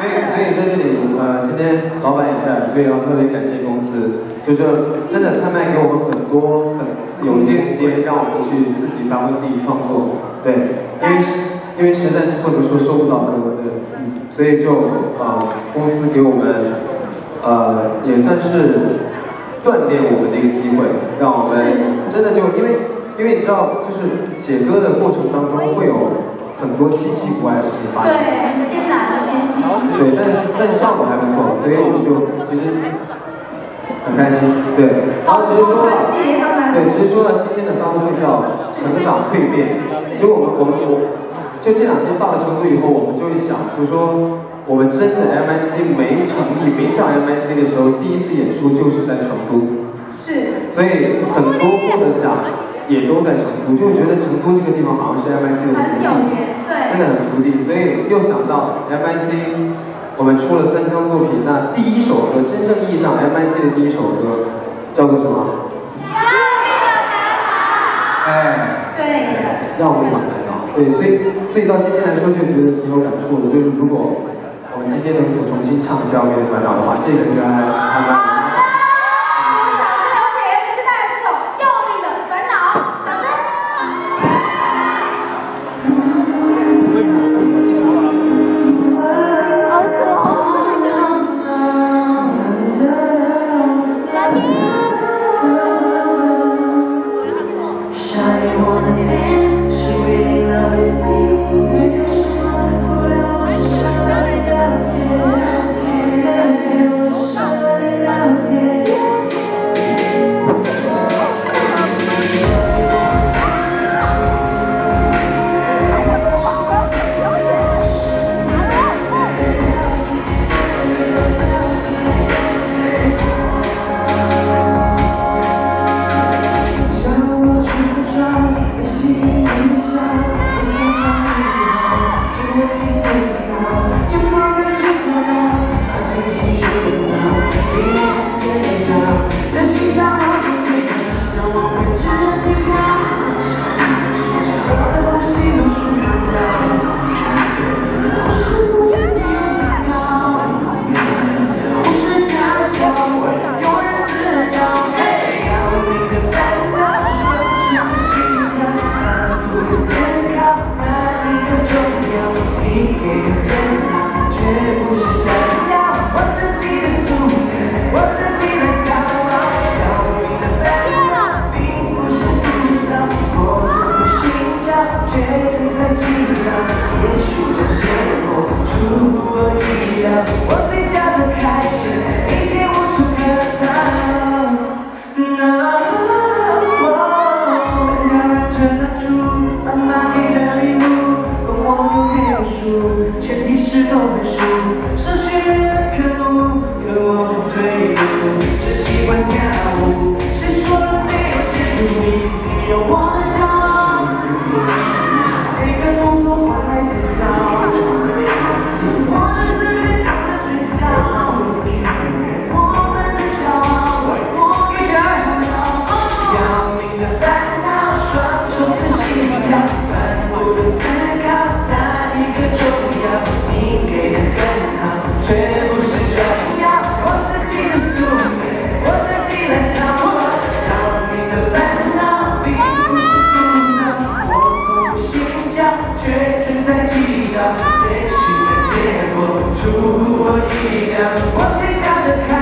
所以在这里，今天老板也在，所以要特别感谢公司，就是真的他们给我们很多很有间接让我们去自己发挥自己创作，对，因为实在是不能说收不到歌，对，所以就公司给我们也算是锻炼我们的一个机会，让我们真的就因为你知道，就是写歌的过程当中会有很多稀奇古怪的事情发生， 对，艰难的艰辛， 对，但效果还不错，所以我们就其实很开心，对。然后其实说了，对，其实说了今天的发布会叫成长蜕变，其实我就这2天到了成都以后，我们就会想，就是说我们真的 MIC 没成立没叫 MIC 的时候，第一次演出就是在成都， 是， 所以很多获得奖也都在成都，就觉得成都这个地方好像是 MIC 的福地，真的很福地，所以又想到 MIC， 我们出了3张作品，那第一首歌真正意义上 MIC 的第一首歌叫做什么？哎，对，让我们把烦恼。对，所以到今天来说就觉得挺有感触的，就是如果我们今天能重新唱一下《我的烦恼》的话，这个歌还蛮。 也许的结果出乎我意料，我最佳的。